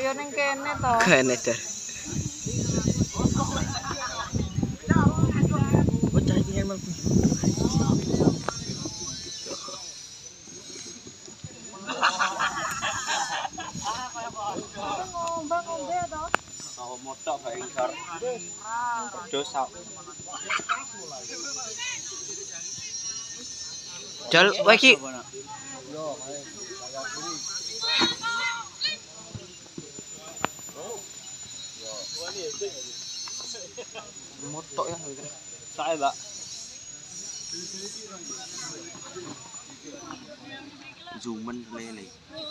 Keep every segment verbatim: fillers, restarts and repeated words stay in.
ya ning kene to. Kene dar. Bocah iki emang ngombe-ngombe to. Sawo motok bae ngar. Dosa. Jal wae iki. Motok ya. Sae, Mbak. Zumen lele.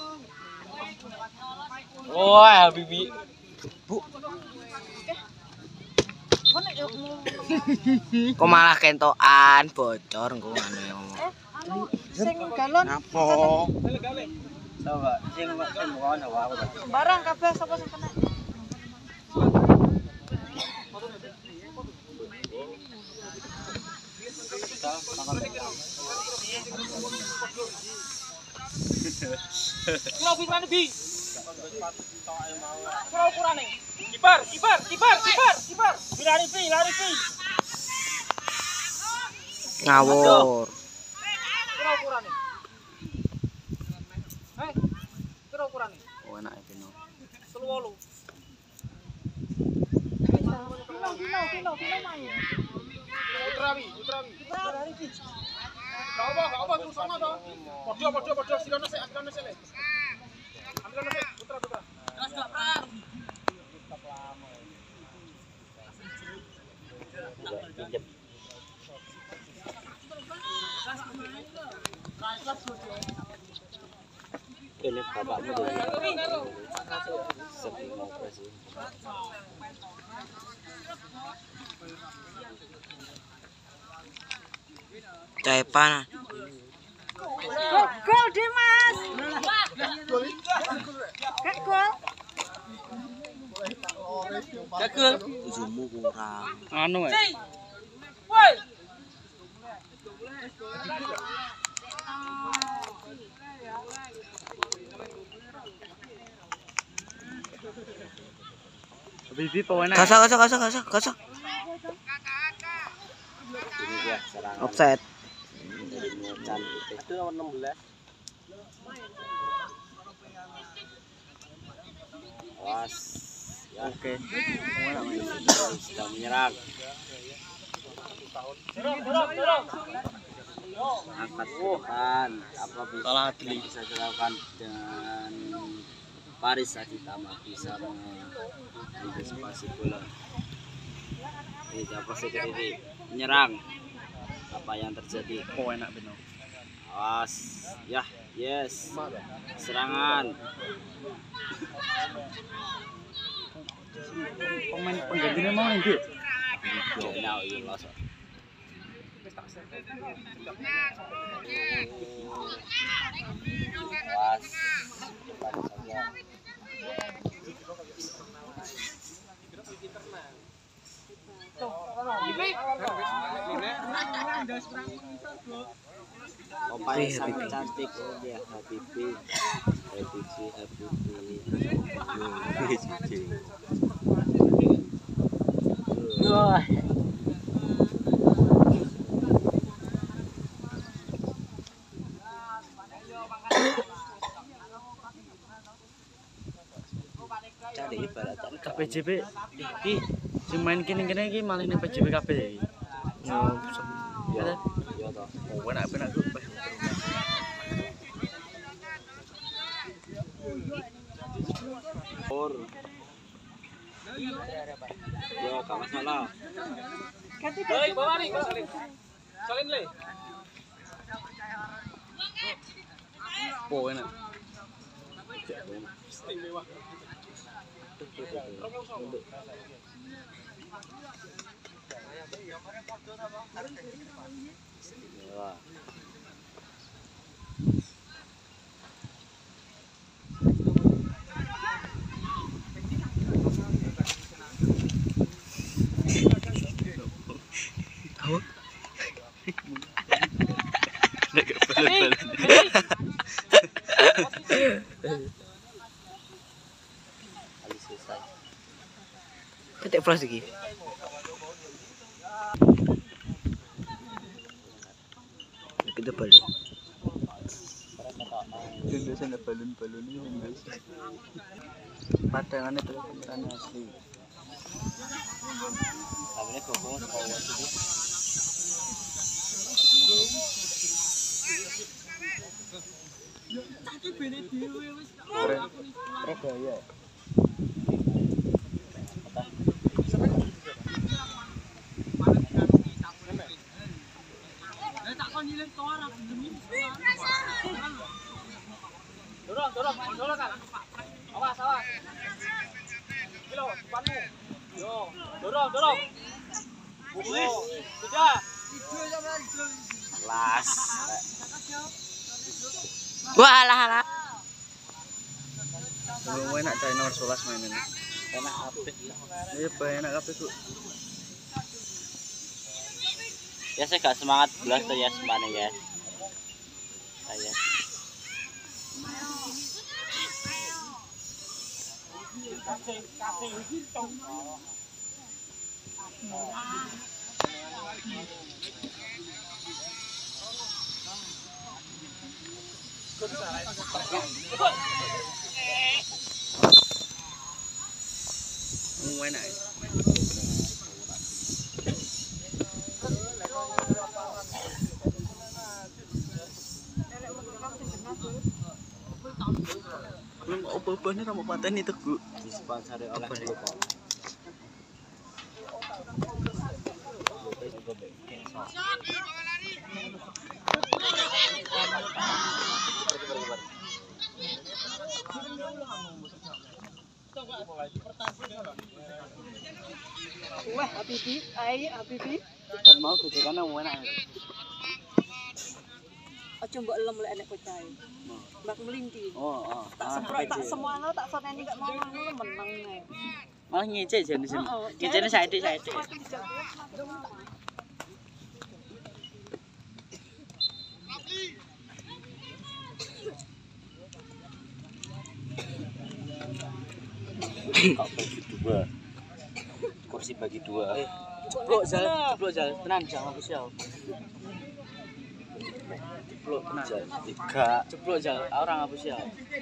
Wah, bibi. Bu. Kok malah kentokan bocor engko ngono ya ngomong. Eh, anu sing galon. Napa? Coba, sing sing ngono wae aku. Barang kabeh sapa sing kena. Kira pirane bi? Kira ukurane. Kibar, kibar, kibar, kibar, kibar. Lari pi, lari pi. Ngawur. Kira ukurane. Hei. Kira ukurane. Oh enak iki no. telu wolu. Kilo, kilo, kilo, kilo main. Utrawi, utrawi. Lari pi. Gak apa, gak apa terus sama to. Padha, padha, padha silono sik, silono sik. Ambil sik, putra, putra. Gas gak prar. Ini bapakmu tuh. Sering operasi. Cepan. Gol, Dimas. Gak gol. Gagal. Zumu kurang. Anu ya. Woi. Bibi pokoknya. Kasah kasah kasah kasah kasah. Ini dia serangan. Offset. Cantik. Itu nomor enam belas. Awas. Ya. Oke. Sedang menyerang. Dorong, dorong, dorong. Angkat depan. Apa bisa Salah atli. bisa dilakukan dengan Paris Aditama bisa mengantisipasi bola. Ini Japos ini menyerang. Apa yang terjadi? Oh enak benar. Awas. Ya, yes. Serangan. Pemain penggantinya mau nanti. Now you lost. Awas. Depan saja. Opai sangat cantik oh dia Habibi Habibi Habibi Wah cari ibarat K P J P iki sing main kene-kene iki malah ning P J P kabeh ya iki. Oh, ya ya toh oh enak enak tuh. Or ya gak masalah. Hei, bawa nih, salin. Salin le. Oh enak. Istimewa. Istimewa. Tahu? Ketik flash iki. Kita balik. Biasa ada balon-balon ini guys. Padangannya beneran asli. Namanya gogong sekolah itu. Surabaya. Dorong, dorong, dorong kan. Awas, awas. Kilo, depanmu. Yo, dorong, dorong. Yo, sudah. Las. Wah, alah alah. Lu enak cari nomor sebelas main ini. Enak apik. Iya, enak kabeh, Bu. Ya saya gak semangat belas tuh ya semane ya. Saya. Kasih, kasih hitung. Lu enak. Belum apa-apa nih rambut patah nih Teguh. Disponsori oleh Global. Wah, Habibi, ai Habibi. Kan mau kujukan mau enak. Aja mbok lem lek nek percaya. Mbak melinti. Oh, oh. Tak semprot tak semuanya tak soneni gak mau ngono meneng nek. Malah ngecek jan di sini. Heeh. Ngeceknya saithik-saithik. Kok bagi dua? Kursi bagi dua. Eh, ceplok jal, ceplok jal, tenan jangan hapus ya. Ceplok tenan. Tiga. Ceplok jal, orang hapus ya.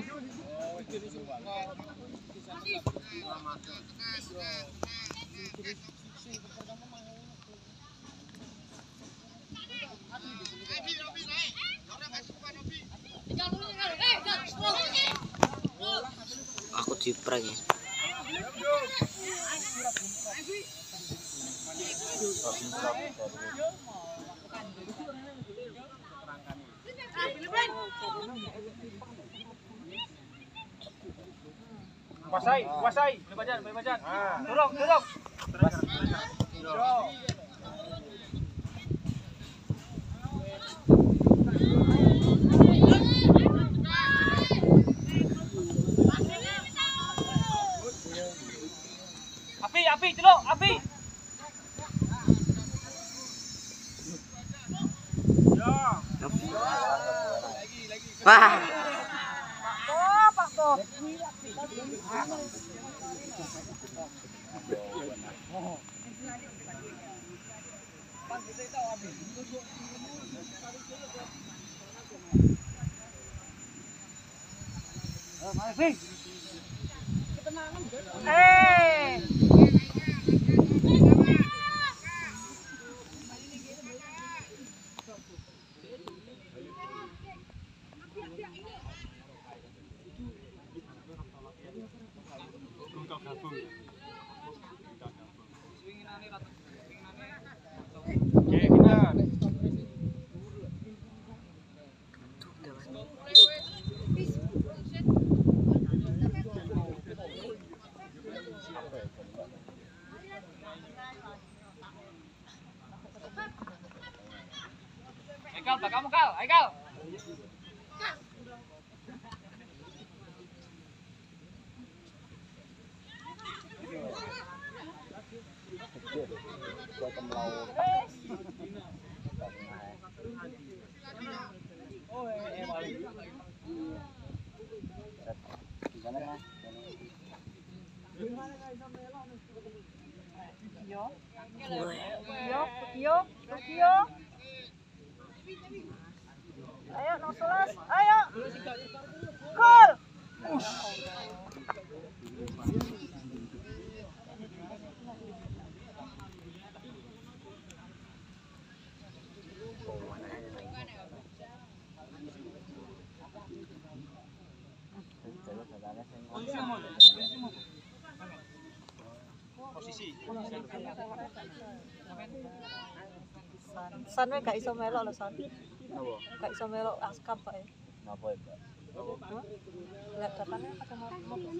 Aku di prank ya. Kuasai, kuasai. Boleh bajan, boleh bajan. Dorong, dorong. Dorong. Api, api, celok, api. Wah. Oh, Pak Bob. Eh. Oke, kita. Aikal, kamu kal, Aikal. Gimana, Mas? Yo. Yo, yo, yo. Ayo, nol sebelas. Ayo. Gol. Posisi. San we gak iso melok lho San. Gak iso melok askap Pak. Napa ya, Mbak? Lihat datanya pada mau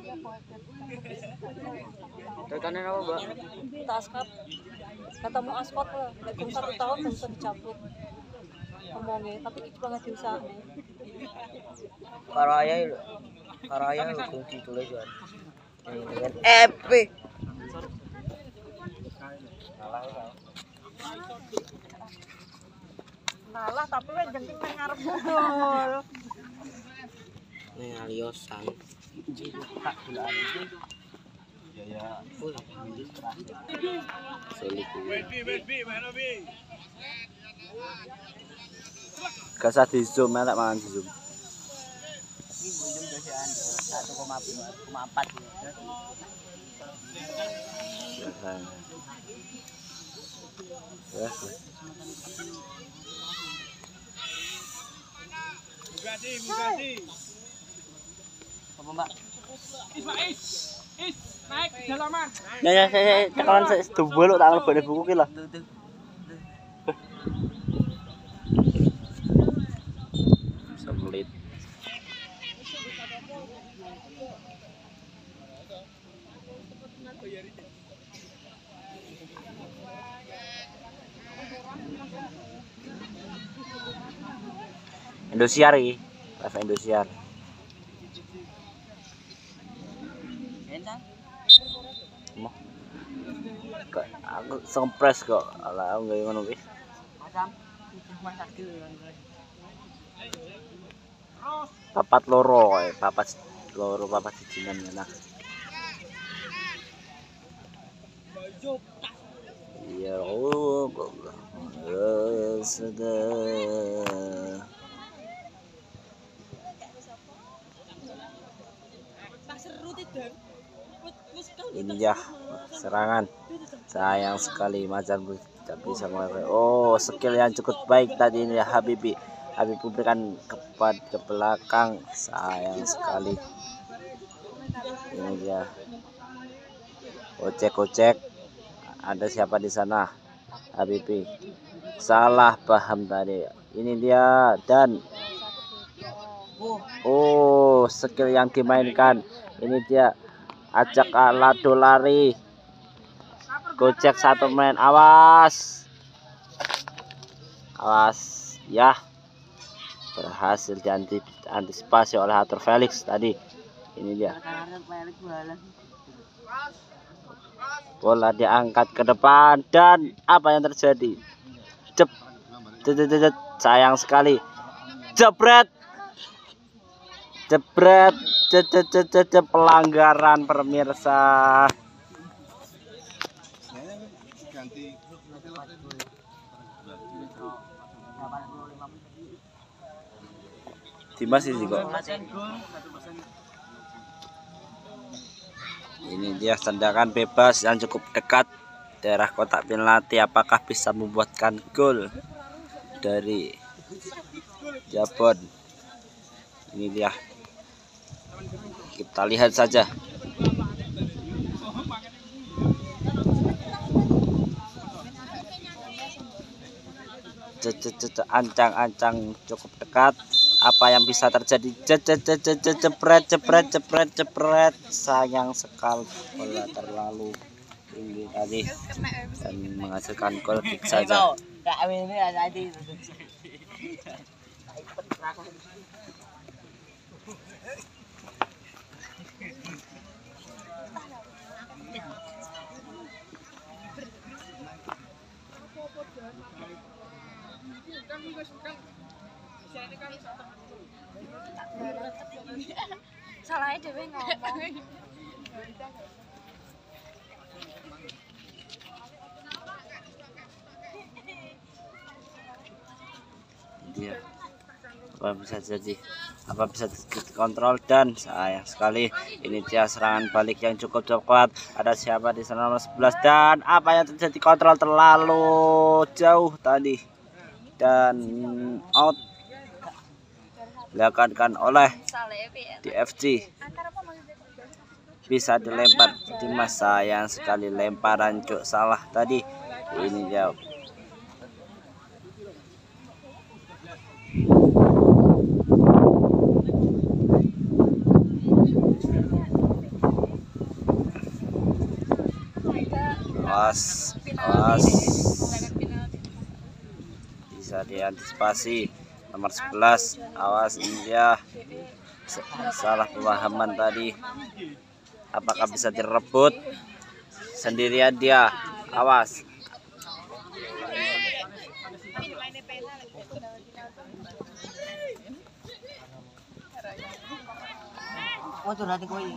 Datanya apa, Mbak? kita askap. Ketemu askot lah. Lek kum satu tahun kan bisa dicabut. Ngomongnya, tapi cuma nggak diusahain. Karo ayah lho. Karo ayah lho kung ditulis kan. Dengan epic. Kalah tapi we jengking nang ngarep gol. Nih Aliosan. Tak bulan iki. Ya ya. Sulit. Kasah di zoom elek mangan di zoom. satu koma empat. Ya. Bugatti, Bugatti. Apa, Mbak? Is, Pak, is. Is, naik di dalaman. Ya ya saya tekanan saya sedubel tak ngelebone buku ki lho. Semelit. Indosiar iki, live Indosiar. Mau. Kok aku sempres kok. Ala aku gawe ngono kuwi. Papat loro kae, papat loro papat sijinan enak. Ya oh kok. Ya sudah. Ini ya serangan, sayang sekali Macan tidak bisa mengakhiri. Oh, skill yang cukup baik tadi ini ya Habibi. Habib berikan kepada ke belakang, sayang sekali. Ini dia, ocek-ocek. Ada siapa di sana? Habibi salah paham tadi. Ini dia dan oh, skill yang dimainkan. Ini dia. Ajak Lado lari, gocek satu main, awas, awas, ya, berhasil diantisipasi oleh Arthur Felix tadi. Ini dia, bola diangkat ke depan dan apa yang terjadi? Cep, cep, cep, sayang sekali, jebret. Jebret, cecet pelanggaran pemirsa. Dimas sih kok. Ini dia tendangan bebas yang cukup dekat daerah kotak penalti. Apakah bisa membuatkan gol dari Jabon? Ini dia. Kita lihat saja. Ancang-ancang cukup dekat. Apa yang bisa terjadi? Jepret, jepret, jepret, jepret. Sayang sekali bola terlalu tinggi tadi dan menghasilkan gol kick saja. Salahnya dewe ngomong. apa bisa jadi apa bisa dikontrol, dan sayang sekali ini dia serangan balik yang cukup kuat. Ada siapa di sana nomor sebelas, dan apa yang terjadi, kontrol terlalu jauh tadi dan out dilakukan oleh D F C. Bisa dilempar Dimas, sayang sekali lemparan cuk salah tadi. Ini dia awas awas, bisa diantisipasi nomor sebelas. Awas, ini dia salah pemahaman tadi. Apakah bisa direbut sendirian dia? Awas. Oh, tuh nanti koi.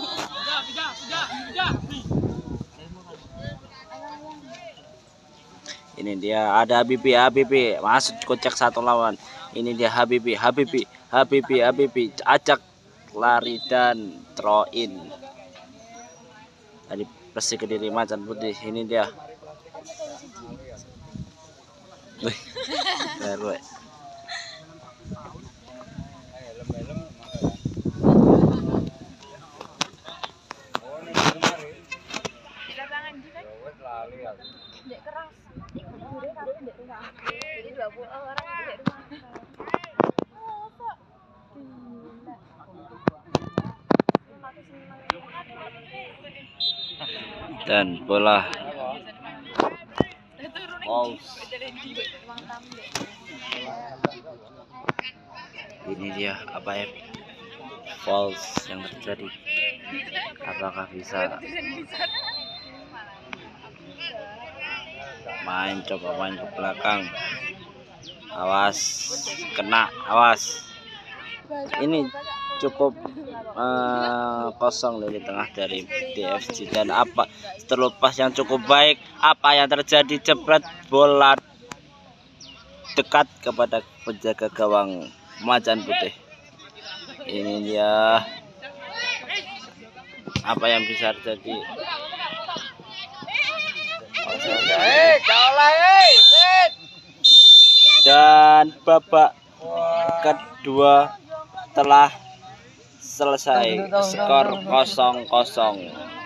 Ini dia ada Habibi, Habibi masuk kocak satu lawan. Ini dia Habibi, Habibi, Habibi, Habibi acak lari dan throw in. Tadi Persik Kediri Macan Putih. Ini dia. Wih, baru. Dan bola false. Ini dia apa ya, false yang terjadi. Apakah bisa main, coba main ke belakang. Awas, kena, awas. Ini cukup uh, kosong dari tengah dari D F C, dan apa terlepas yang cukup baik, apa yang terjadi, jebret bola dekat kepada penjaga gawang Macan Putih. Ini dia apa yang bisa terjadi. Dan babak kedua telah selesai, skor kosong kosong.